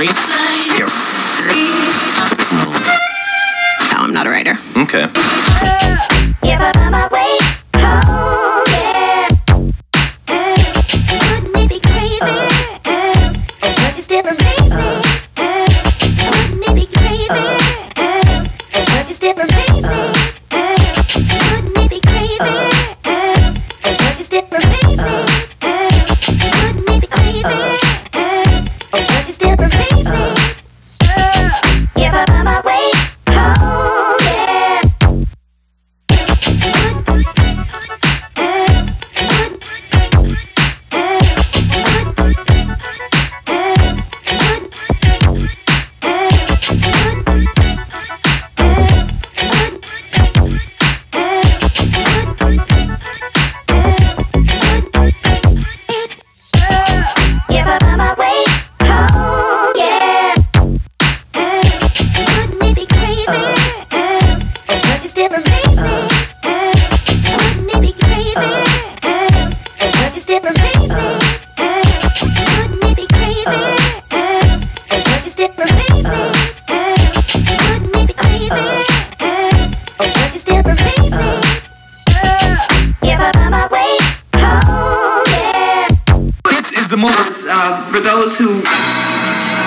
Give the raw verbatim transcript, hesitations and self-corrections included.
No, I'm not a writer. Okay. If I find my way home, yeah. Wouldn't it be crazy? Oh, don't you still amaze me? Wouldn't it be crazy? Oh, don't you still amaze me? Wouldn't it be crazy? Oh, don't you still amaze me? Wouldn't it be crazy? Oh, don't you still amaze me? If I find my way home, yeah. If I find my way home, yeah. Wouldn't it be crazy? Oh, don't you still amaze me? Wouldn't it be crazy? Oh, don't you still amaze me? Wouldn't it be crazy? Oh, don't you still amaze me? Wouldn't it be crazy? Oh, don't you still amaze me? If I find my way home, yeah. This is the movement uh, for those who